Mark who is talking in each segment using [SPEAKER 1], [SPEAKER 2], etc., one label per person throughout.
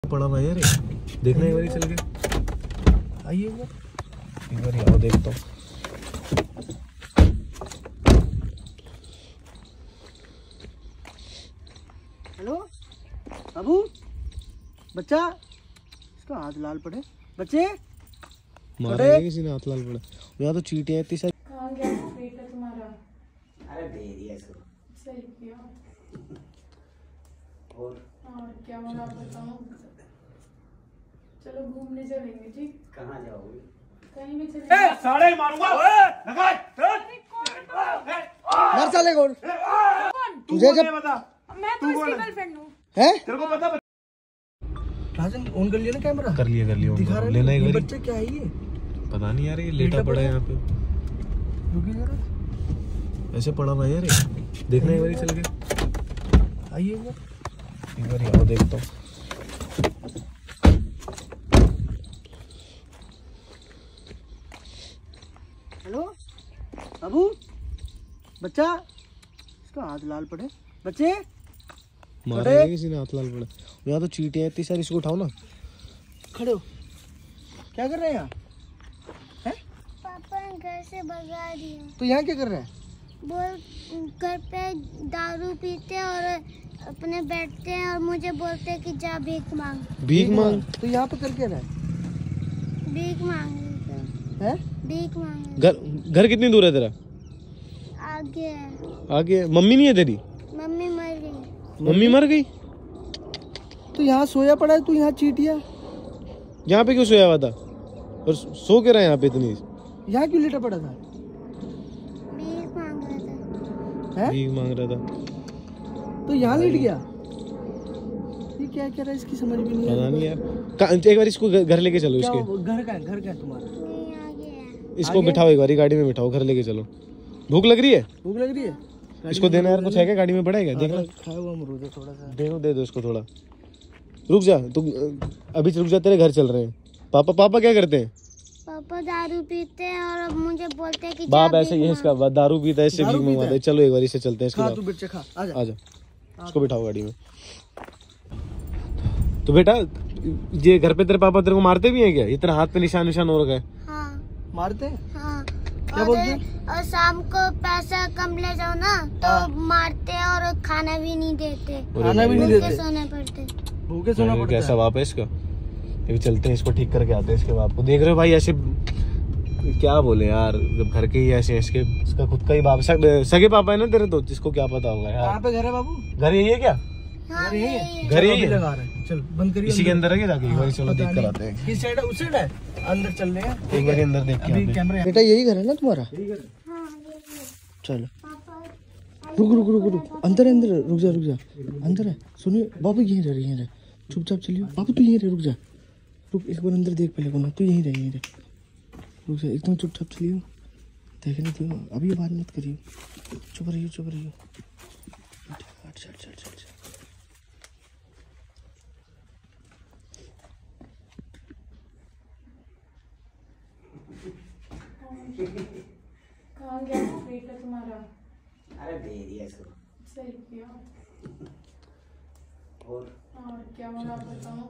[SPEAKER 1] पड़ा हुआ यार, देखना एक बार चल के आइए एक बार आओ देखता हूँ।
[SPEAKER 2] हेलो बाबू, बच्चा इसका हाथ लाल पड़े, बच्चे
[SPEAKER 1] मारा किसी ने हाथ लाल पड़ा। यहाँ तो चींटियां इतनी सारी।
[SPEAKER 3] कहाँ गया बेटा तुम्हारा?
[SPEAKER 2] अरे दे दिया इसको।
[SPEAKER 3] सही किया।
[SPEAKER 2] और
[SPEAKER 3] क्या होगा बताओ। चलो घूमने चलेंगे, ठीक?
[SPEAKER 2] कहाँ जाओगे?
[SPEAKER 3] कहीं भी चलेंगे।
[SPEAKER 4] साड़े मारूंगा।
[SPEAKER 2] मर साले कौन?
[SPEAKER 4] तुझे जब बता,
[SPEAKER 3] मैं तो इसकी गर्लफ्रेंड हूँ।
[SPEAKER 2] है?
[SPEAKER 4] तेरे को पता?
[SPEAKER 2] राजन ऑन कर लिया ना कैमरा?
[SPEAKER 1] कर लिया
[SPEAKER 2] दिखा रहा है
[SPEAKER 1] लेना एक
[SPEAKER 2] ये
[SPEAKER 1] बार।
[SPEAKER 2] बच्चा क्या है ये?
[SPEAKER 1] पता नहीं यार, ये लेटा पड़ा है यहाँ पे।
[SPEAKER 2] रुकिए जरा,
[SPEAKER 1] ऐसे पड़ा हुआ यार, देखना एक बार चल के
[SPEAKER 2] आइए
[SPEAKER 1] एक बार आओ देखता हूँ।
[SPEAKER 2] हेलो बाबू, बच्चा इसका हाथ लाल पड़े, बच्चे
[SPEAKER 1] मारा किसी ने हाथ लाल पड़ा। यहाँ तो चींटियां इतनी सारी, इसको उठाओ ना।
[SPEAKER 2] खड़े हो, क्या कर रहे हैं यहाँ? हैं?
[SPEAKER 5] पापा ने घर से भगा दिया।
[SPEAKER 2] तो यहाँ क्या कर रहा है?
[SPEAKER 5] बोल घर पे दारू पीते और अपने बैठते हैं और मुझे बोलते हैं कि जा भीख मांग।
[SPEAKER 1] भीख मांग?
[SPEAKER 2] तो यहाँ पे कर क्या रहा है?
[SPEAKER 5] भीख मांग
[SPEAKER 2] हैं?
[SPEAKER 5] भीख मांग।
[SPEAKER 1] घर कितनी दूर है तेरा?
[SPEAKER 5] आगे है।
[SPEAKER 1] आगे? मम्मी नहीं है तेरी?
[SPEAKER 5] मम्मी मर गई।
[SPEAKER 1] मम्मी मर गई?
[SPEAKER 2] तो यहाँ सोया पड़ा है, तू यहाँ चीटिया
[SPEAKER 1] यहाँ पे क्यों सोया हुआ था? और सो के रहा है यहाँ पे इतनी?
[SPEAKER 2] यहाँ क्यों लेटा पड़ा था?
[SPEAKER 5] भीख मांग रहा था।
[SPEAKER 2] हैं?
[SPEAKER 1] भीख मांग रहा था
[SPEAKER 2] तो यहाँ लेट गया? ये क्या कह रहा है, इसकी समझ भी नहीं
[SPEAKER 1] पता नहीं यार। एक बार इसको घर लेके चलो।
[SPEAKER 2] क्या
[SPEAKER 1] इसके
[SPEAKER 2] घर का है? घर का है तुम्हारा?
[SPEAKER 5] नहीं आगे है।
[SPEAKER 1] इसको
[SPEAKER 2] आगे?
[SPEAKER 1] बिठाओ एक बार, गाड़ी में बिठाओ, घर लेके चलो। भूख लग रही है?
[SPEAKER 2] भूख लग रही है?
[SPEAKER 1] इसको देना यार, कुछ है क्या गाड़ी में पड़ा है क्या? देखना,
[SPEAKER 2] खाया हुआ अमरूद है थोड़ा सा।
[SPEAKER 1] दे दो इसको थोड़ा। रुक जा तू, अभी रुक जा, तेरे घर चल रहे हैं। पापा क्या करते हैं?
[SPEAKER 5] पापा दारू पीते हैं और अब मुझे बोलते हैं कि जा
[SPEAKER 1] बाप ऐसे
[SPEAKER 5] भीख
[SPEAKER 1] ही है इसका, दारू पीता है, इससे भीख मंगवाता है। चलो एक बार इससे चलते हैं इसके
[SPEAKER 2] खा
[SPEAKER 1] बाद।
[SPEAKER 2] तू बच्चे खा, आजा।
[SPEAKER 1] आजा, इसको बिठाओ गाड़ी में। तो बेटा, ये घर पे तेरे पापा तेरे को मारते भी हैं क्या? इतना हाथ पे निशान हो रखा है।
[SPEAKER 5] हाँ
[SPEAKER 2] मारते हैं?
[SPEAKER 5] हाँ।
[SPEAKER 2] क्या बोलते हैं?
[SPEAKER 5] और शाम को पैसा कम ले जाओ ना तो मारते हैं और खाना भी नहीं देते।
[SPEAKER 2] खाना भी नहीं
[SPEAKER 5] भूखे
[SPEAKER 2] देते?
[SPEAKER 5] सोने पड़ते।
[SPEAKER 2] भूखे सोना पड़ता
[SPEAKER 1] कैसा
[SPEAKER 2] है?
[SPEAKER 1] बाप है इसका। अभी चलते हैं, इसको ठीक करके आते हैं इसके बाप को। देख रहे हो भाई, ऐसे क्या बोले यार, जब घर के ही ऐसे इसके, इसका खुद का ही बाप, सगे पापा है ना तेरे, तो जिसको क्या पता होगा यार।
[SPEAKER 2] कहाँ पे घर है बाबू?
[SPEAKER 1] घर यही है क्या?
[SPEAKER 5] हाँ
[SPEAKER 2] घर यही है?
[SPEAKER 1] घर यही
[SPEAKER 2] अभी
[SPEAKER 1] है?
[SPEAKER 2] लगा रहे हैं। चल बंद करिए।
[SPEAKER 1] इसी के अंदर है जाके एक बार चलो
[SPEAKER 2] पता
[SPEAKER 1] देख कर
[SPEAKER 2] नहीं।
[SPEAKER 1] आते हैं।
[SPEAKER 2] किस साइड है? उस साइड है? अंदर चल रहे हैं
[SPEAKER 1] एक बार अंदर देख के
[SPEAKER 2] अभी
[SPEAKER 1] आते हैं।
[SPEAKER 2] कैमरा। बेटा यही घर है ना तुम्हारा?
[SPEAKER 5] हाँ
[SPEAKER 2] चलो
[SPEAKER 5] पापा
[SPEAKER 2] रुक अंदर है, अंदर रुक जा अंदर है। सुनिए बाबू, यहीं रह चुपचाप चलिए। बाबू तू यहीं रह, रुक एक बार अंदर देख पहले। कौन है? तू यहीं रह रुक जा, एकदम चुपचाप चलिए। देखने दो, अभी बात मत करिए। चुप रहिए चल।
[SPEAKER 3] कहाँ गया बेटा तुम्हारा?
[SPEAKER 2] अरे दे दिया इसको।
[SPEAKER 3] सही किया।
[SPEAKER 2] और
[SPEAKER 3] क्या होगा बताओ।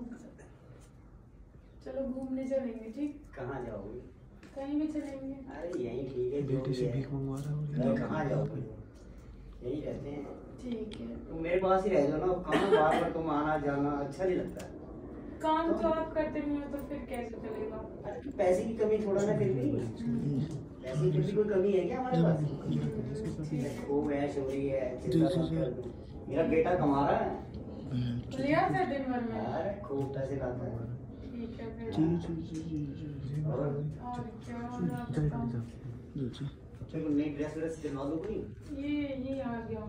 [SPEAKER 3] चलो घूमने चलेंगे, ठीक?
[SPEAKER 2] कहाँ जाओगे?
[SPEAKER 3] कहीं भी चलेंगे।
[SPEAKER 2] अरे यहीं ठीक है।
[SPEAKER 1] बेटे से भीख मंगवा रहा हूँ।
[SPEAKER 2] कहाँ जाओगे? यहीं रहते हैं।
[SPEAKER 3] ठीक है।
[SPEAKER 2] तुम मेरे पास ही रह जाओ ना, कहाँ बार बार तुम आना जाना अच्छा नहीं लगता।
[SPEAKER 3] काम तो आप करते नहीं हो तो फिर कैसे चलेगा?
[SPEAKER 2] अरे पैसे की कमी थोड़ा ना, फिर भी पैसे की कोई कमी है क्या हमारे पास? खूब ऐश हो रही है, चिंता मत कर। मेरा बेटा कमा रहा है।
[SPEAKER 3] लिया था दिन भर में?
[SPEAKER 2] अरे खूब पैसे लाता है।
[SPEAKER 3] ठीक है फिर। और क्या होगा बताओ।
[SPEAKER 2] चलो नई ड्रेस दिलवा दो कोई।
[SPEAKER 3] ये आ गया।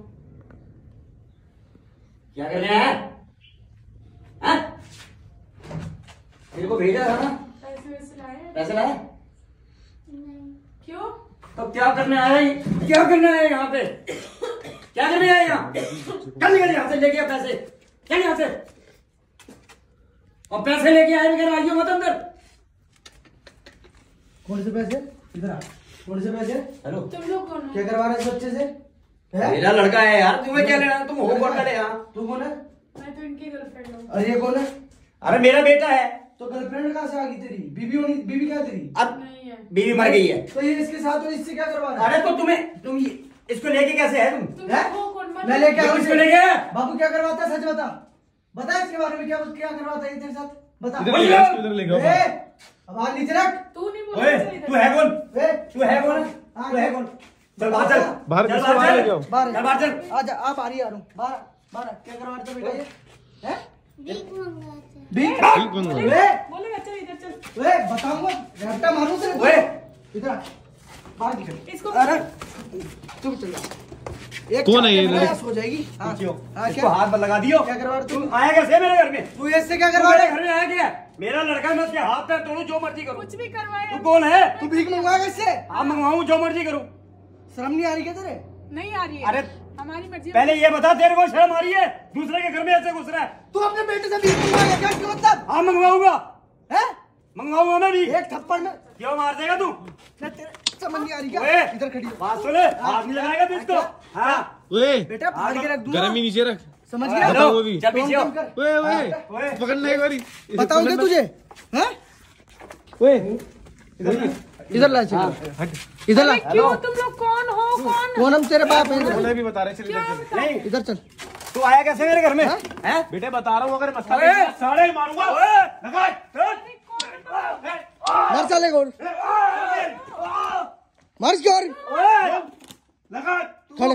[SPEAKER 2] क्या कर रहे हैं? हाँ? तेरे को भेजा था ना?
[SPEAKER 3] पैसे वैसे लाए?
[SPEAKER 2] पैसे लाए?
[SPEAKER 3] क्यों?
[SPEAKER 2] तो क्या करने आया है? क्या करने आया यहाँ पे? क्या करने आया यहाँ? चल निकल यहाँ से, ले गया पैसे। चल यहाँ से। और पैसे लेके आए बगैर आइयो मत अंदर। कौन से पैसे? इधर आ। कौन से पैसे? हेलो,
[SPEAKER 3] तुम लोग कौन हो?
[SPEAKER 2] क्या करवा रहे इस बच्चे से?
[SPEAKER 4] मेरा लड़का है यार, तुम्हें क्या लेना? तुम हो कौन? यहाँ
[SPEAKER 2] तू कौन है?
[SPEAKER 3] मैं तो इनकी गर्लफ्रेंड हूँ।
[SPEAKER 2] और ये कौन है?
[SPEAKER 4] अरे मेरा बेटा है।
[SPEAKER 2] तो गर्लफ्रेंड कहाँ से आ गई तेरी? बीवी क्या है तेरी?
[SPEAKER 4] अब बीवी मर गई है
[SPEAKER 2] तो ये इसके साथ, तो इससे क्या करवा रहा है?
[SPEAKER 4] अरे तो तुम इसको लेके कैसे है तुम?
[SPEAKER 2] मैं लेके आऊं
[SPEAKER 4] इसको लेके?
[SPEAKER 2] बाबू क्या करवाता है? सच बता इसके बारे में, क्या करवाता है तेरे साथ? बता।
[SPEAKER 1] इधर ले गया।
[SPEAKER 2] आवाज नीचे रख।
[SPEAKER 3] तू नहीं बोल
[SPEAKER 4] तू है कौन? तू है कौन? चल बाहर चल।
[SPEAKER 1] बाहर
[SPEAKER 4] चल
[SPEAKER 1] किसको बाहर ले जाओ?
[SPEAKER 2] बाहर चल। आजा, आप आ रही आ रहा हूँ। बाहर क्या करवाते हो बेटा? ये हैं?
[SPEAKER 5] भीख मंगाते हैं।
[SPEAKER 1] भीख मंगवा।
[SPEAKER 3] बोलेगा चल इधर चल।
[SPEAKER 2] बताऊंगा, रट्टा मारूं तेरे। इधर आ, बाहर निकल।
[SPEAKER 3] इसको
[SPEAKER 2] अरे चुप चल। एक
[SPEAKER 1] कौन है ये?
[SPEAKER 2] हो जाएगी। हाँ,
[SPEAKER 4] इसको हाथ पर लगा दियो।
[SPEAKER 2] क्या करवा रहा
[SPEAKER 4] तुम आया कैसे मेरे घर में?
[SPEAKER 2] तू इससे क्या करवा
[SPEAKER 4] मेरे
[SPEAKER 2] रहा
[SPEAKER 4] घर में आया क्या? मेरा लड़का, मैं उसके हाथ पैर तोड़ूं, जो मर्जी करूं।
[SPEAKER 3] कुछ भी करवाया
[SPEAKER 4] तू कौन है?
[SPEAKER 2] तू भीख मंगवाएगा इससे?
[SPEAKER 4] आप मंगवाऊं, जो मर्जी करूं।
[SPEAKER 2] शर्म नहीं आ रही क्या तेरे?
[SPEAKER 3] नहीं आ रही है।
[SPEAKER 4] अरे
[SPEAKER 3] हमारी मर्जी।
[SPEAKER 4] पहले ये बता, तेरे को शर्म आ रही है? दूसरे के घर में ऐसे घुस रहा है।
[SPEAKER 2] तू अपने बेटे से भीख मंगवाएगा क्या? क्यों मतलब?
[SPEAKER 4] हाँ मंगवाऊंगा,
[SPEAKER 2] हैं?
[SPEAKER 4] मंगवाऊंगा मैं भी।
[SPEAKER 2] एक थप्पड़ में
[SPEAKER 4] क्यों मार देगा तू?
[SPEAKER 2] समझ नहीं आ रही क्या?
[SPEAKER 4] ओए,
[SPEAKER 2] इधर खड़ी हो।
[SPEAKER 4] बात सुन, हाथ नहीं लगाएगा तू इसको। हाँ
[SPEAKER 1] ओए
[SPEAKER 2] बेटा फाड़ के रख दूंगा।
[SPEAKER 1] गरम ही नीचे रख।
[SPEAKER 2] समझ गया?
[SPEAKER 1] बताओ वो भी।
[SPEAKER 4] चल पीछे हो।
[SPEAKER 1] ओए ओए पकड़ना एक बारी।
[SPEAKER 2] बताऊं क्या तुझे? हैं?
[SPEAKER 1] ओए
[SPEAKER 2] इधर ला इधर ला।
[SPEAKER 3] क्यों तुम लोग कौन हो?
[SPEAKER 2] कौन? हम तेरे बाप हैं।
[SPEAKER 1] बोले भी बता रहे, चल इधर चल।
[SPEAKER 4] नहीं,
[SPEAKER 2] इधर चल।
[SPEAKER 4] तू आया कैसे मेरे घर में? हैं?
[SPEAKER 1] बेटे बता रहा हूँ, अगर मस्का
[SPEAKER 4] अरे,
[SPEAKER 1] साड़े मारूंगा।
[SPEAKER 4] लगा,
[SPEAKER 2] मार साले को। मार इसके और
[SPEAKER 4] लगा।
[SPEAKER 2] खड़े।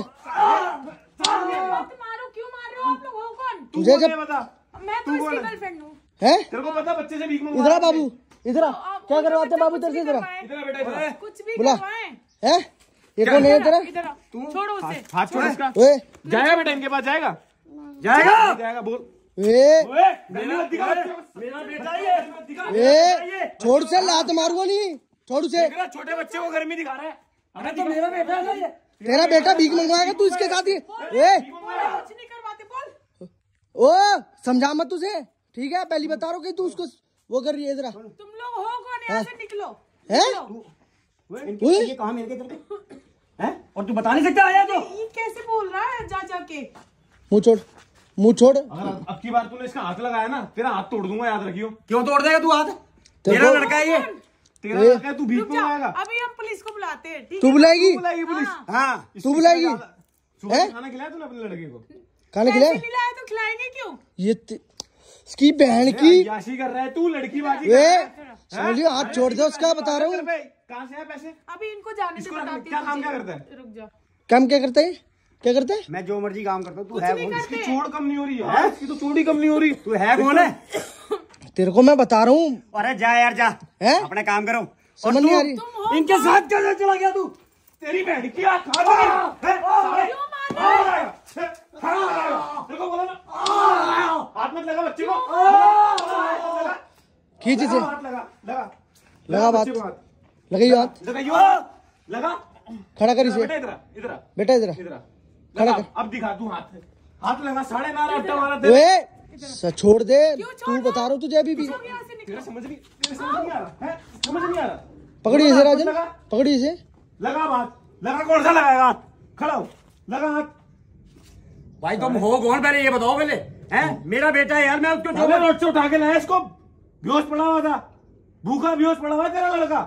[SPEAKER 3] मारो, क्यों मार रहे हो? आप लोग हो कौन?
[SPEAKER 2] तुझे जब
[SPEAKER 1] बता,
[SPEAKER 3] मैं तो इसकी गर्लफ्रेंड हूँ।
[SPEAKER 2] है
[SPEAKER 1] तेरे को पता बच्चे से भीख मंगवा?
[SPEAKER 2] इधर आ बाबू, इधर आ। क्या करवाते हैं बाबू तेरे से? इधर आ।
[SPEAKER 1] इधर आ बेटा, इधर आ।
[SPEAKER 3] कुछ भी
[SPEAKER 2] बुला।
[SPEAKER 3] करवाएं।
[SPEAKER 2] है? ये कौन है तेरा?
[SPEAKER 3] इधर आ। छोड़ो उसे।
[SPEAKER 1] हाथ छोड़ इसका।
[SPEAKER 2] ओए
[SPEAKER 1] जाएगा बेटा इनके पास, जाएगा
[SPEAKER 4] जाएगा।
[SPEAKER 1] जाएगा बोल।
[SPEAKER 2] ए
[SPEAKER 4] मेरा बेटा ये।
[SPEAKER 2] छोड़ से, लात मारूंगा नहीं। छोड़ से।
[SPEAKER 1] छोटे बच्चे को गर्मी दिखा रहा है।
[SPEAKER 4] अरे तो मेरा बेटा है ये।
[SPEAKER 2] तेरा बेटा भीख मंगवाएगा तू इसके साथ ही? ए
[SPEAKER 3] कुछ नहीं करवाते, बोल।
[SPEAKER 2] ओ समझा मत तुझे, ठीक है? पहली बता रहा हूँ कि तू उसको वो कर रही है। इधर आ।
[SPEAKER 3] तुम लोग हो कौन? यहाँ से निकलो।
[SPEAKER 2] है?
[SPEAKER 4] ये कहाँ मिल गए तेरे को? हैं? और तू बता नहीं सकता आया तो?
[SPEAKER 3] ये कैसे बोल रहा है जा जाके?
[SPEAKER 2] मुंह छोड़, मुंह छोड़।
[SPEAKER 1] अगर अब की बार तूने इसका हाथ लगाया ना, तेरा हाथ तोड़ दूंगा, याद रखियो।
[SPEAKER 4] क्यों तोड़ देगा तू हाथ?
[SPEAKER 2] तेरे
[SPEAKER 4] मेरा
[SPEAKER 2] को-
[SPEAKER 4] लड़का है ये।
[SPEAKER 1] तेरा लड़का है, तू भीख
[SPEAKER 3] रुक जा,
[SPEAKER 1] मंगाएगा।
[SPEAKER 3] अभी हम पुलिस को बुलाते हैं, ठीक
[SPEAKER 2] तू
[SPEAKER 3] है?
[SPEAKER 2] बुलाएगी?
[SPEAKER 1] बुलाएगी पुलिस।
[SPEAKER 4] हाँ
[SPEAKER 2] तू बुलाएगी?
[SPEAKER 1] सुबह
[SPEAKER 2] हैं?
[SPEAKER 1] खाना खिलाया तूने अपने लड़के को?
[SPEAKER 2] खाने
[SPEAKER 3] पैसे
[SPEAKER 2] खिलाए?
[SPEAKER 3] नहीं लाए तो खिलाएंगे क्यों?
[SPEAKER 2] ये इसकी बहन की।
[SPEAKER 1] याशी कर रहा है तू, लड़की बाजी कर
[SPEAKER 2] ए
[SPEAKER 1] रहा है।
[SPEAKER 2] समझियो, हाथ छोड़ दे उसका, बता रहा हूँ।
[SPEAKER 1] कहाँ से है पैसे?
[SPEAKER 3] अभी इनको जाने से
[SPEAKER 1] इसको
[SPEAKER 3] बताती
[SPEAKER 1] क्या
[SPEAKER 3] हूँ
[SPEAKER 1] काम
[SPEAKER 3] तुझे।
[SPEAKER 1] क्या करता है?
[SPEAKER 3] रुक जा।
[SPEAKER 2] काम क्या करते हैं? क्या करते हैं?
[SPEAKER 4] मैं जो मर्जी काम करता हूँ। तू
[SPEAKER 3] कुछ
[SPEAKER 4] है
[SPEAKER 3] नहीं
[SPEAKER 4] कौन?
[SPEAKER 3] करते।
[SPEAKER 1] इसकी चोड़ कम नहीं हो रही है, इसकी तो चोड़ी कम नहीं हो रही।
[SPEAKER 4] तू है कौन है?
[SPEAKER 2] तेरे को मैं बता रहा हूँ।
[SPEAKER 4] अरे जा यार जा,
[SPEAKER 2] हैं?
[SPEAKER 4] अपने काम करो।
[SPEAKER 2] समझ नहीं आ रही?
[SPEAKER 3] तुम हो
[SPEAKER 4] इनके साथ कैसे चला गया तू?
[SPEAKER 1] तेरी बहन की आँख खा गई। हैं?
[SPEAKER 3] क्यों मार रहे हो?
[SPEAKER 1] तेरे को बोला ना, हाथ मत लगा बच्चे को।
[SPEAKER 2] खींच इसे।
[SPEAKER 1] हाथ लगा, लगा
[SPEAKER 2] लगा बात।
[SPEAKER 1] बच्चे को हाथ।
[SPEAKER 2] लगाइयो हाथ।
[SPEAKER 1] लगाइयो, लगा।
[SPEAKER 2] खड़ा कर इसे।
[SPEAKER 1] बेटा इधर आ, इधर आ,
[SPEAKER 2] बेटा इधर आ।
[SPEAKER 1] इधर आ।
[SPEAKER 2] खड़ा
[SPEAKER 1] लगा,
[SPEAKER 2] कर।
[SPEAKER 1] अब दिखा तू हाथ। हाथ लगा, साढ़े मारा, अट्टा मारा तेरे।
[SPEAKER 2] ओए छोड़ दे,
[SPEAKER 3] क्यों
[SPEAKER 2] तू
[SPEAKER 3] छोड़
[SPEAKER 2] बता रहा हूँ तुझे अभी भी।
[SPEAKER 3] लोग यहाँ से निकलो।
[SPEAKER 1] तेरे समझ नहीं आ रहा है? समझ नहीं आ रहा?
[SPEAKER 2] पकड़िए इसे राजन,
[SPEAKER 1] लगा।
[SPEAKER 2] पकड़िए इसे।
[SPEAKER 1] लगा हाथ, लगा। कौन सा लगाएगा हाथ? खड़ा हो, लगा हाथ।
[SPEAKER 4] भाई तुम हो कौन पहले ये बताओ पहले। हैं? मेरा बेटा है यार, मैं उसको जो
[SPEAKER 1] जो रोड से उठा के लाया इसको, बेहोश पड़ा हुआ था, भूखा बेहोश पड़ा हुआ है तेरा लड़का।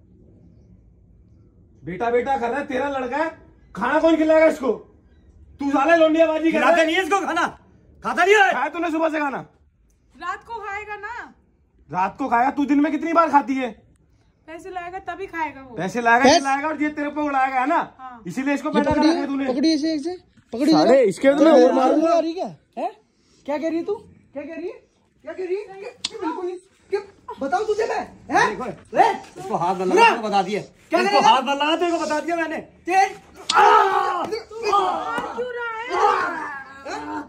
[SPEAKER 1] बेटा बेटा कर रहा है, तेरा लड़का है, खाना कौन खिलाएगा इसको? तू साले लोंडियाबाजी कर रहा
[SPEAKER 4] खिलाते
[SPEAKER 1] है।
[SPEAKER 4] नहीं है इसको खाना? खाता नहीं है?
[SPEAKER 1] खाया तूने सुबह से खाना?
[SPEAKER 3] रात को खाएगा ना,
[SPEAKER 1] रात को खाएगा? तू दिन में कितनी बार खाती है?
[SPEAKER 3] पैसे लाएगा तभी खाएगा वो।
[SPEAKER 1] पैसे लाएगा,
[SPEAKER 2] पैस-
[SPEAKER 1] ये लाएगा और ये तेरे पे उड़ाएगा, है ना?
[SPEAKER 3] हाँ।
[SPEAKER 1] इसीलिए इसको
[SPEAKER 2] ये
[SPEAKER 1] पैदा करा है
[SPEAKER 2] पकड़िए,
[SPEAKER 1] तूने।
[SPEAKER 2] पकड़िए इसे, इसे पकड़िए
[SPEAKER 1] साले,
[SPEAKER 2] जरा।
[SPEAKER 1] इसके अंदर
[SPEAKER 2] तुम्हें
[SPEAKER 1] और मारूंगा।
[SPEAKER 2] आ रही क्या है? क्या कह रही है तू? क्या कह रही है? क्या कह रही है? बिल्कुल नहीं। बताऊं तुझे मैं? हैं? ले
[SPEAKER 4] इसको हाथ बल लगा तो बता दिया।
[SPEAKER 2] क्या
[SPEAKER 4] इसको
[SPEAKER 2] करेगा?
[SPEAKER 4] हाथ बल लगा तेरे को बता दिया मैंने।
[SPEAKER 2] तेज
[SPEAKER 3] मार क्यों रहा है?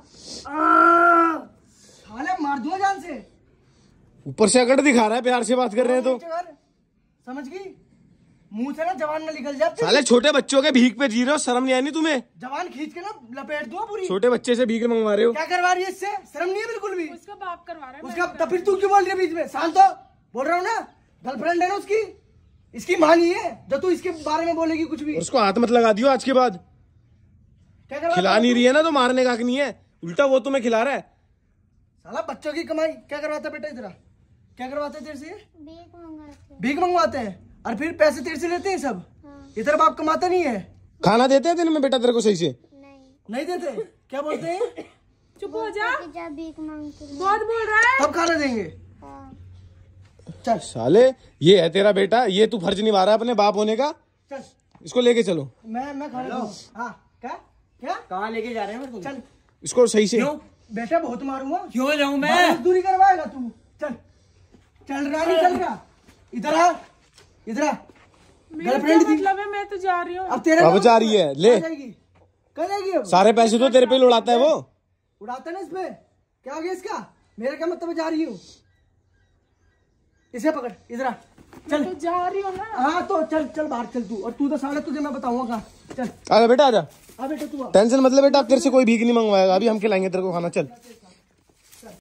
[SPEAKER 2] साले मार दूंगा जान से।
[SPEAKER 1] ऊपर से अकड़ दिखा रहा है, प्यार से बात कर रहे हैं तो।
[SPEAKER 2] समझ गई? मुंह से ना जवान ना निकल जाती।
[SPEAKER 1] साले छोटे बच्चों के भीख पे जी रहे हो, शर्म नहीं आई नहीं तुम्हें?
[SPEAKER 2] जवान खींच के ना लपेट दूंगा पूरी।
[SPEAKER 1] छोटे बच्चे से भीख मंगवा रहे हो।
[SPEAKER 2] क्या करवा रही है इससे? शर्म नहीं है बिल्कुल भी।
[SPEAKER 3] उसका बाप करवा रहा है।
[SPEAKER 2] उसका तब फिर तू क्यों बोल रही है बीच में? शांत हो, बोल रहा हूँ ना, गर्लफ्रेंड है ना उसकी, इसकी माँ नहीं है जो तू इसके बारे में बोलेगी कुछ भी।
[SPEAKER 1] उसको हाथ मत लगा दियो आज के बाद।
[SPEAKER 2] क्या करवा
[SPEAKER 1] खिला नहीं रही है ना तो मारने का हक नहीं है, उल्टा वो तुम्हें खिला रहा है।
[SPEAKER 2] साला बच्चों की कमाई क्या करवाता बेटा इधर? क्या करवाते तेरे से?
[SPEAKER 5] भीख मंगाते।
[SPEAKER 2] भीख मंगवाते हैं और फिर पैसे तेरे से लेते हैं सब?
[SPEAKER 5] हाँ।
[SPEAKER 2] इधर बाप कमाता नहीं है?
[SPEAKER 1] खाना देते हैं दिन में बेटा तेरे को सही से?
[SPEAKER 2] नहीं देते? क्या बोलते हैं?
[SPEAKER 3] चुप हो जा,
[SPEAKER 5] जा भीख मांगते।
[SPEAKER 3] बहुत बोल रहा है।
[SPEAKER 2] तब खाना देंगे।
[SPEAKER 5] हाँ।
[SPEAKER 2] चल
[SPEAKER 1] साले ये है तेरा बेटा, ये तू फर्ज निभा रहा है अपने बाप होने का।
[SPEAKER 2] चल
[SPEAKER 1] इसको लेके चलो।
[SPEAKER 2] मैं खाना दूंगा। हाँ क्या क्या?
[SPEAKER 4] कहाँ लेके जा रहे हैं?
[SPEAKER 2] चल
[SPEAKER 1] इसको सही से।
[SPEAKER 4] क्यों
[SPEAKER 2] बेटा बहुत मारूंगा।
[SPEAKER 4] क्यों जाऊं मैं?
[SPEAKER 2] मजदूरी करवाएगा तू। चल चल रहा नहीं चल रहा? इधर आ, इधर आ।
[SPEAKER 3] मेरा क्या
[SPEAKER 2] गर्लफ्रेंड थी,
[SPEAKER 3] मतलब है, मैं तो जा रही हूँ।
[SPEAKER 2] अब तेरे
[SPEAKER 1] अब जा रही है, ले।
[SPEAKER 2] कह जाएगी अब?
[SPEAKER 1] सारे पैसे तो तेरे पे ही उड़ाता है वो।
[SPEAKER 2] उड़ाता ना इसमें, क्या हो गया इसका? मेरा क्या मतलब जा रही हूँ? इसे पकड़, इधर आ। चल
[SPEAKER 3] तो जा रही हूँ ना।
[SPEAKER 2] हाँ तो चल चल बाहर चल तू, और तू तो साले तुझे मैं बताऊंगा कहाँ। चल
[SPEAKER 1] आजा बेटा आजा,
[SPEAKER 2] आ बेटा तू आ।
[SPEAKER 1] टेंशन मतलब बेटा, अब तेरे से कोई भीख नहीं मंगवाएगा, अभी हम खिलाएंगे तेरे को खाना। चल